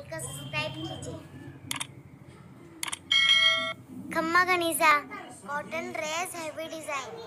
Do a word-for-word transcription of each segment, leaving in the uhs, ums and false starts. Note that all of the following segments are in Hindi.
का सब्सक्राइब कीजिए। खम्मा गनीसा कॉटन ड्रेस हैवी डिजाइन।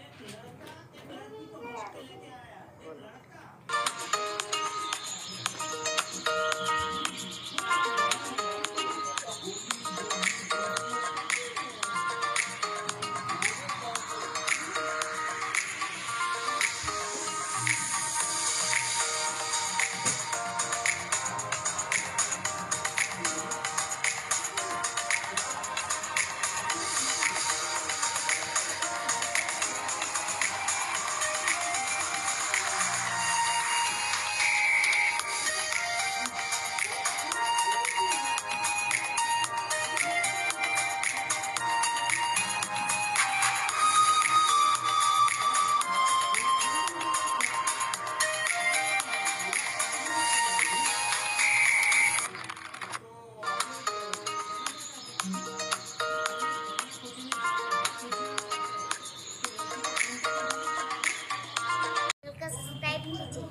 का सब्सक्राइब कीजिए।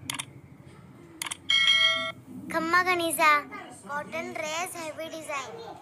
खम्मा गनीसा कॉटन ड्रेस हैवी डिजाइन।